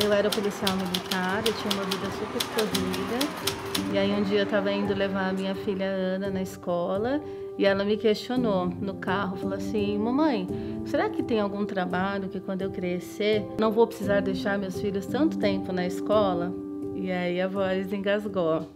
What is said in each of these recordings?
Eu era policial militar, eu tinha uma vida super corrida. E aí um dia eu estava indo levar a minha filha Ana na escola e ela me questionou no carro, falou assim: mamãe, será que tem algum trabalho que quando eu crescer não vou precisar deixar meus filhos tanto tempo na escola? E aí a voz engasgou.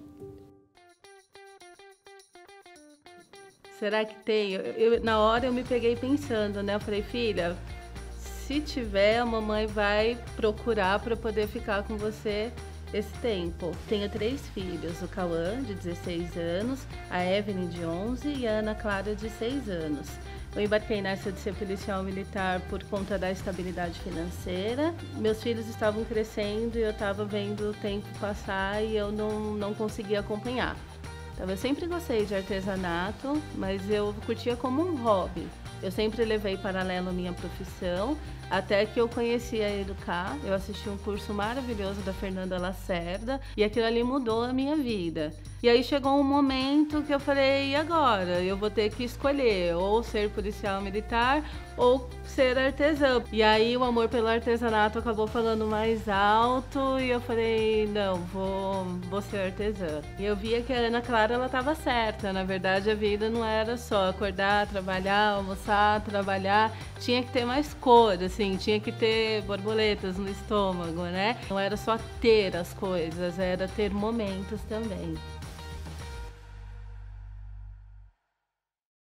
Será que tem? Na hora eu me peguei pensando, né? Eu falei, filha, se tiver, a mamãe vai procurar para poder ficar com você esse tempo. Tenho 3 filhos, o Cauã, de 16 anos, a Evelyn, de 11 e a Ana Clara, de 6 anos. Eu embarquei nessa de ser policial militar por conta da estabilidade financeira. Meus filhos estavam crescendo e eu estava vendo o tempo passar e eu não conseguia acompanhar. Então, eu sempre gostei de artesanato, mas eu curtia como um hobby. Eu sempre levei paralelo a minha profissão, até que eu conheci a Educar. Eu assisti um curso maravilhoso da Fernanda Lacerda e aquilo ali mudou a minha vida. E aí chegou um momento que eu falei, e agora? Eu vou ter que escolher ou ser policial militar ou ser artesã. E aí o amor pelo artesanato acabou falando mais alto e eu falei, não, vou ser artesã. E eu via que a Ana Clara, ela estava certa. Na verdade, a vida não era só acordar, trabalhar, almoçar, trabalhar. Tinha que ter mais cor, assim, tinha que ter borboletas no estômago, né? Não era só ter as coisas, era ter momentos também.